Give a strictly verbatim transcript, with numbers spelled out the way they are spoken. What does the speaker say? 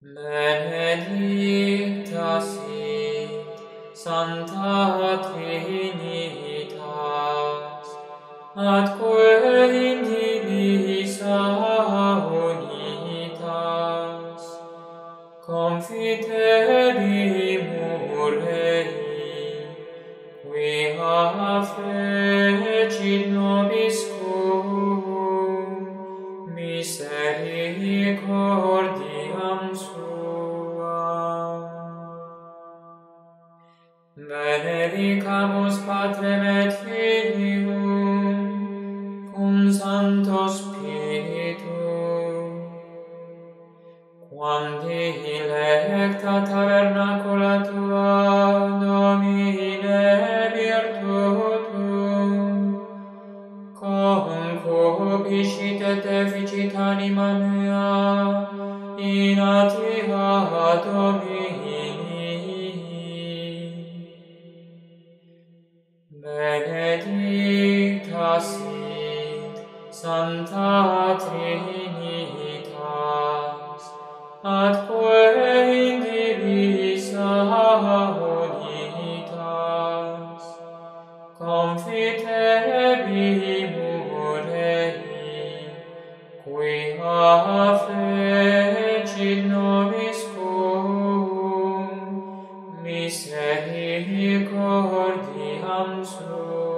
Benedicta sit Sancta Trinitas, atque in divisa unitas, confiterimur Rei, qui affecit nobis cum misericordiam suam. Benedicamus Patrem et Filium, cum Sancto Spiritum, quam dilecta tabernacula Tua, Domine virtutum, concupiscit et efficit anima mea, in atia Domini. Benedicta sit Sancta Trinitas, atque in divisa unitas, confiterimur Rei, qui affecit nobis cum misericordiam suam.